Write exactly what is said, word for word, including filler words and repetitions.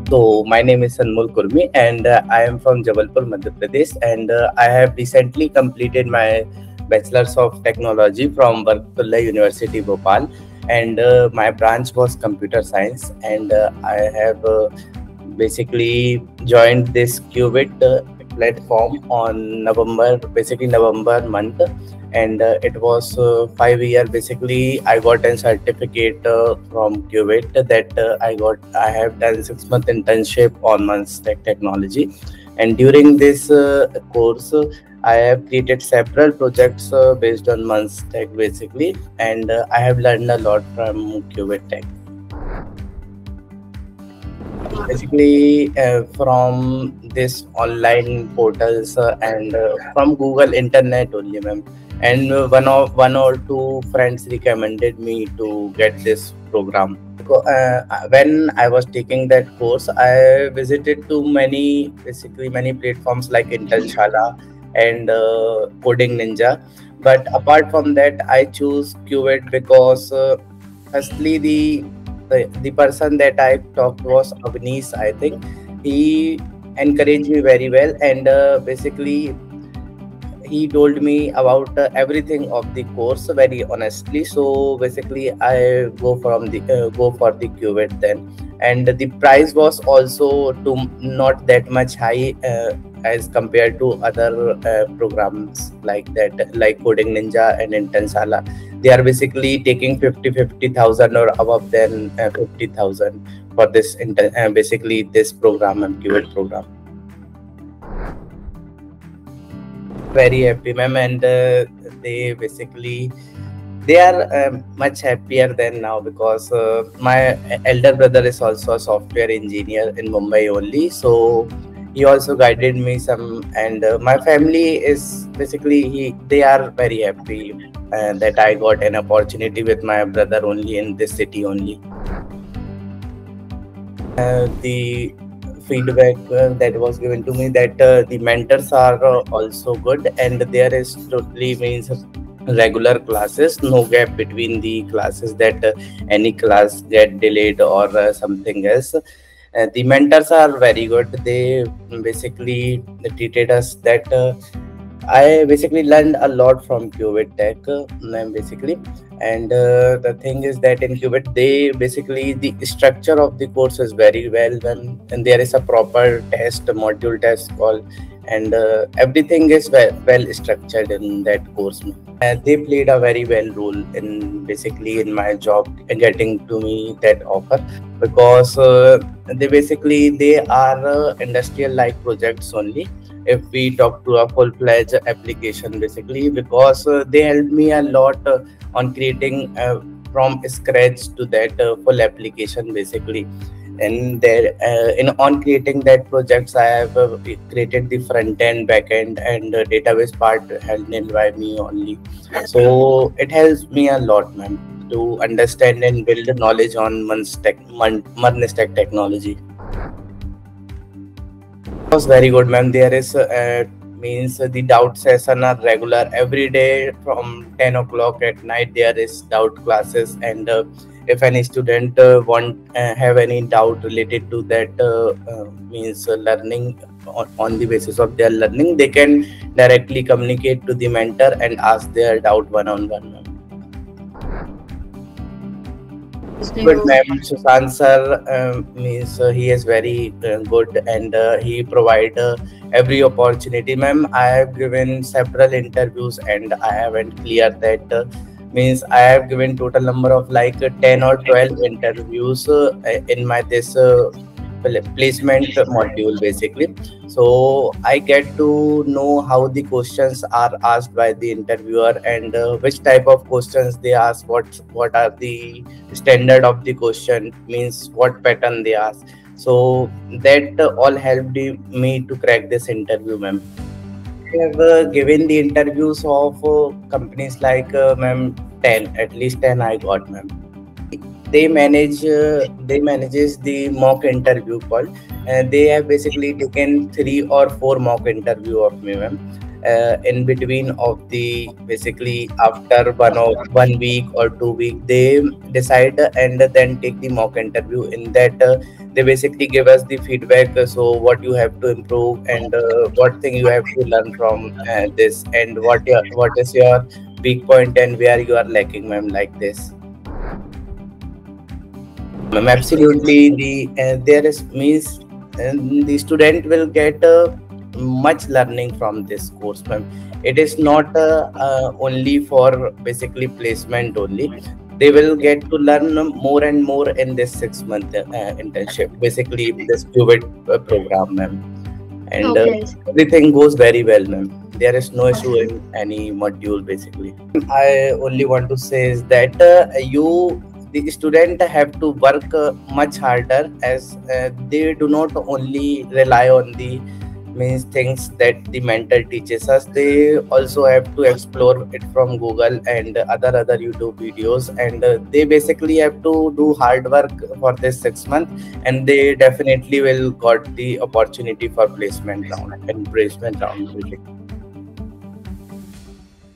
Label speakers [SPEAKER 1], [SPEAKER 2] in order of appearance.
[SPEAKER 1] So my name is Anmol Kurmi, and uh, I am from Jabalpur, Madhya Pradesh, and uh, I have recently completed my Bachelor's of Technology from Barkatullah University, Bhopal, and uh, my branch was Computer Science, and uh, I have uh, basically joined this Qubit uh, platform on November, basically November month, and uh, it was uh, five year. Basically, I got a certificate uh, from Qubit that uh, I got. I have done six month internship on Munstack Technology, and during this uh, course, uh, I have created several projects uh, based on Munstack basically, and uh, I have learned a lot from Qubit Tech. Basically uh, from this online portals uh, and uh, from Google internet only, ma'am. And uh, one of one or two friends recommended me to get this program. Co- uh, when I was taking that course, I visited to many, basically many platforms like Internshala and uh, Coding Ninja. But apart from that, I choose Qubit because uh, firstly the the, the person that I talked was Avnish, I think. He encouraged me very well, and uh, basically he told me about uh, everything of the course very honestly. So basically I go from the uh, go for the Qubit then, and the price was also to not that much high uh, as compared to other uh, programs like that, like Coding Ninja and Intensala. They are basically taking fifty fifty thousand or above than uh, fifty thousand for this inter- uh, basically this program and Qubit program. Very happy, ma'am, and uh, they basically they are um, much happier than now because uh, my elder brother is also a software engineer in Mumbai only. So he also guided me some, and uh, my family is basically he they are very happy uh, that I got an opportunity with my brother only in this city only. Uh, the feedback uh, that was given to me that uh, the mentors are uh, also good, and there is totally means regular classes, no gap between the classes that uh, any class get delayed or uh, something else. Uh, the mentors are very good. They basically treated us that uh, I basically learned a lot from Qubit Tech, uh, mm, basically, and uh, the thing is that in Qubit, they basically the structure of the course is very well done, and there is a proper test, a module test called, and uh, everything is well, well structured in that course. And they played a very well role in basically in my job and getting to me that offer because uh, they basically they are uh, industrial like projects only if we talk to a full-fledged application basically because uh, they helped me a lot uh, on creating uh, from scratch to that uh, full application basically, and there uh, in on creating that projects I have uh, created the front end, back end, and uh, database part handled by me only. So it helps me a lot, man, to understand and build knowledge on Munstack Munstack technology. Was very good, ma'am. There is uh, means uh, the doubt session are regular every day from ten o'clock at night. There is doubt classes, and uh, if any student uh, want uh, have any doubt related to that uh, uh, means uh, learning on, on the basis of their learning, they can directly communicate to the mentor and ask their doubt one on one. But ma'am, Sushant sir um, means uh, he is very uh, good, and uh, he provide uh, every opportunity. Ma'am, I have given several interviews and I haven't cleared that. Uh, means I have given total number of like uh, ten or twelve interviews uh, in my this uh, pl- placement module basically. So I get to know how the questions are asked by the interviewer and uh, which type of questions they ask, what what are the standard of the question, means what pattern they ask. So that uh, all helped me to crack this interview, ma'am. I have uh, given the interviews of uh, companies like uh, ma'am ten, at least ten I got, ma'am. They manage uh, they manages the mock interview call, and they have basically taken three or four mock interview of me, ma'am. uh, in between of the basically after one or one week or two week they decide and then take the mock interview. In that uh, they basically give us the feedback, uh, so what you have to improve and uh, what thing you have to learn from uh, this, and what your what is your weak point and where you are lacking, ma'am, like this. Ma'am, absolutely. The uh, there is means uh, the student will get uh, much learning from this course, ma'am. It is not uh, uh, only for basically placement only. They will get to learn more and more in this six month uh, internship, basically this Qubit uh, program, ma'am. And uh,
[SPEAKER 2] Okay.
[SPEAKER 1] everything goes very well, ma'am. There is no issue in any module, basically. I only want to say is that uh, you the student have to work uh, much harder, as uh, they do not only rely on the means things that the mentor teaches us. They also have to explore it from Google and other other YouTube videos, and uh, they basically have to do hard work for this six months, and they definitely will got the opportunity for placement round and placement round.